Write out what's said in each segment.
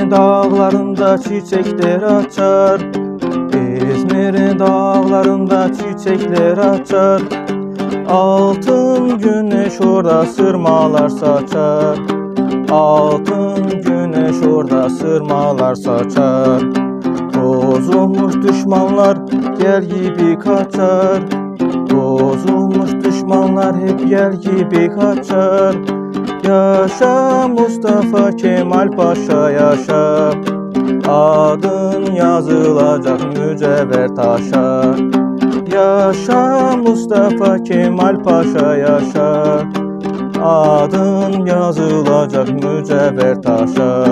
İzmir'in dağlarında çiçekler açar, İzmir'in dağlarında çiçekler açar. Altın güneş orada sırmalar saçar, altın güneş orada sırmalar saçar. Bozulmuş düşmanlar gel gibi kaçar, bozulmuş düşmanlar hep gel gibi kaçar. Yaşa Mustafa Kemal Paşa yaşa, adın yazılacak mücevher taşa. Yaşa Mustafa Kemal Paşa yaşa, adın yazılacak mücevher taşa.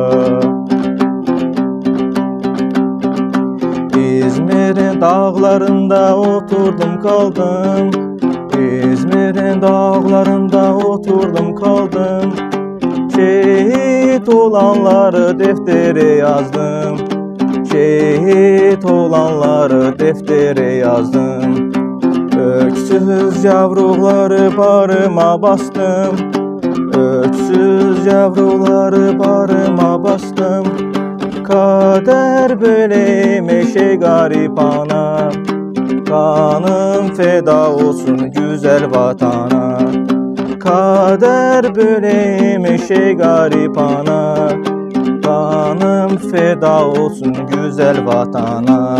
İzmir'in dağlarında oturdum kaldım, İzmir'in dağlarında oturdum kaldım. Şehit olanları deftere yazdım, şehit olanları deftere yazdım. Öksüz yavruları bağrıma bastım, öksüz yavruları bağrıma bastım. Kader böyleymiş ey garip ana, kanım feda olsun güzel vatana. Kader böyleymiş ey garip ana, kanım feda olsun güzel vatana.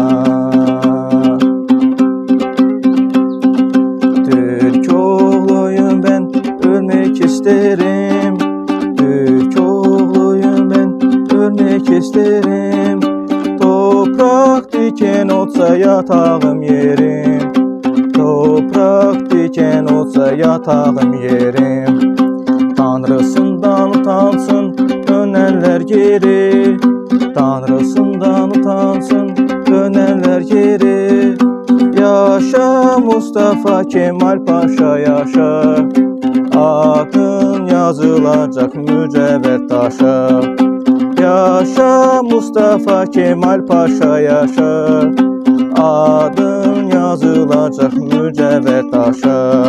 Türk oğluyum ben, ölmek isterim, Türk oğluyum ben, ölmek isterim. Toprak diken olsa yatağım yerim, toprak diken olsa yatağım yerim. Tanrısından utansın dönenler geri, Tanrısından utansın dönenler geri. Yaşa Mustafa Kemal Paşa yaşa, adın yazılacak mücevher taşa. Yaşa Mustafa Kemal Paşa yaşa, adın yazılacak mücevher taşa.